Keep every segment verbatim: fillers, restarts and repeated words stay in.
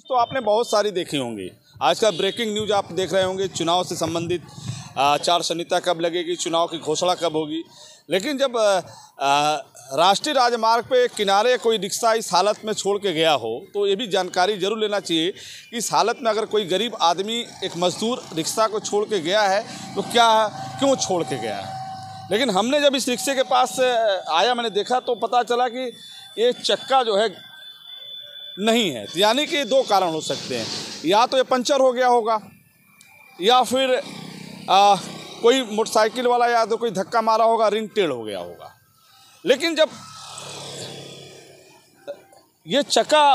तो आपने बहुत सारी देखी होंगी। आज का ब्रेकिंग न्यूज़ आप देख रहे होंगे, चुनाव से संबंधित आचार संहिता कब लगेगी, चुनाव की घोषणा कब होगी। लेकिन जब राष्ट्रीय राजमार्ग पे किनारे कोई रिक्शा इस हालत में छोड़ के गया हो तो ये भी जानकारी जरूर लेना चाहिए कि इस हालत में अगर कोई गरीब आदमी, एक मजदूर रिक्शा को छोड़ के गया है तो क्या, क्यों छोड़ के गया है। लेकिन हमने जब इस रिक्शे के पास आया, मैंने देखा तो पता चला कि ये चक्का जो है नहीं है। यानी कि दो कारण हो सकते हैं, या तो ये पंचर हो गया होगा या फिर आ, कोई मोटरसाइकिल वाला या तो कोई धक्का मारा होगा, रिंग टेढ़ हो गया होगा। लेकिन जब ये चक्का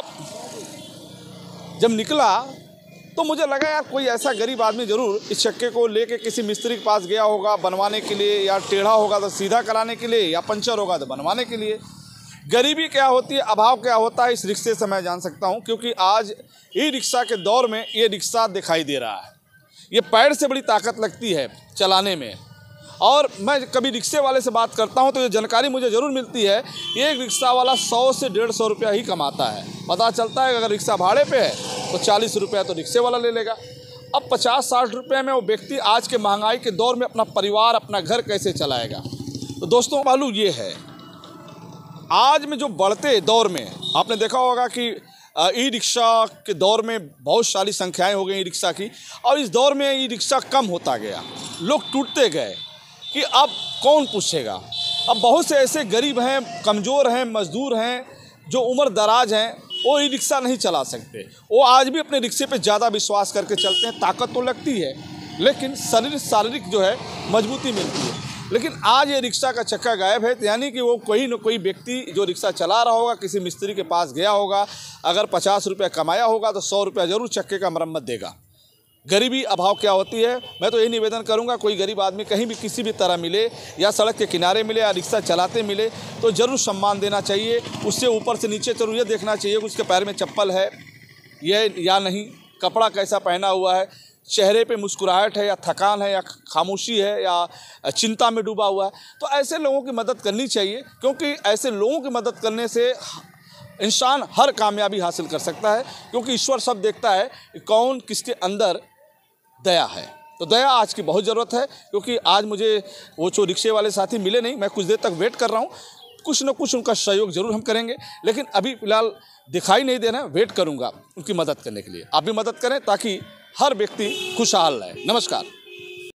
जब निकला तो मुझे लगा यार कोई ऐसा गरीब आदमी ज़रूर इस चक्के को लेके किसी मिस्त्री के पास गया होगा बनवाने के लिए, या टेढ़ा होगा तो सीधा कराने के लिए, या पंचर होगा तो बनवाने के लिए। गरीबी क्या होती है, अभाव क्या होता है, इस रिक्शे से मैं जान सकता हूं, क्योंकि आज ई रिक्शा के दौर में ये रिक्शा दिखाई दे रहा है। ये पैर से बड़ी ताकत लगती है चलाने में। और मैं कभी रिक्शे वाले से बात करता हूं तो ये जानकारी मुझे ज़रूर मिलती है, एक रिक्शा वाला सौ से डेढ़ सौ रुपया ही कमाता है। पता चलता है कि अगर रिक्शा भाड़े पे है तो चालीस रुपया तो रिक्शे वाला ले लेगा। अब पचास साठ रुपये में वो व्यक्ति आज के महंगाई के दौर में अपना परिवार, अपना घर कैसे चलाएगा। तो दोस्तों मालूम ये है, आज में जो बढ़ते दौर में आपने देखा होगा कि ई रिक्शा के दौर में बहुत सारी संख्याएं हो गई ई रिक्शा की, और इस दौर में ई रिक्शा कम होता गया, लोग टूटते गए कि अब कौन पूछेगा। अब बहुत से ऐसे गरीब हैं, कमज़ोर हैं, मजदूर हैं, जो उम्र दराज हैं, वो ई रिक्शा नहीं चला सकते। वो आज भी अपने रिक्शे पे ज़्यादा विश्वास करके चलते हैं। ताकत तो लगती है लेकिन शरीर शारीरिक जो है मजबूती मिलती है। लेकिन आज ये रिक्शा का चक्का गायब है, यानी कि वो कोई न कोई व्यक्ति जो रिक्शा चला रहा होगा किसी मिस्त्री के पास गया होगा, अगर पचास रुपया कमाया होगा तो सौ रुपया ज़रूर चक्के का मरम्मत देगा। गरीबी अभाव क्या होती है, मैं तो यही निवेदन करूंगा, कोई गरीब आदमी कहीं भी किसी भी तरह मिले, या सड़क के किनारे मिले या रिक्शा चलाते मिले तो ज़रूर सम्मान देना चाहिए। उससे ऊपर से नीचे जरूर ये देखना चाहिए कि उसके पैर में चप्पल है ये या नहीं, कपड़ा कैसा पहना हुआ है, चेहरे पे मुस्कुराहट है या थकान है या खामोशी है या चिंता में डूबा हुआ है। तो ऐसे लोगों की मदद करनी चाहिए, क्योंकि ऐसे लोगों की मदद करने से इंसान हर कामयाबी हासिल कर सकता है, क्योंकि ईश्वर सब देखता है कि कौन किसके अंदर दया है। तो दया आज की बहुत ज़रूरत है, क्योंकि आज मुझे वो जो रिक्शे वाले साथी मिले नहीं, मैं कुछ देर तक वेट कर रहा हूँ, कुछ न कुछ उनका सहयोग ज़रूर हम करेंगे। लेकिन अभी फ़िलहाल दिखाई नहीं दे रहा है, वेट करूँगा उनकी मदद करने के लिए। आप भी मदद करें ताकि हर व्यक्ति खुशहाल रहे। नमस्कार।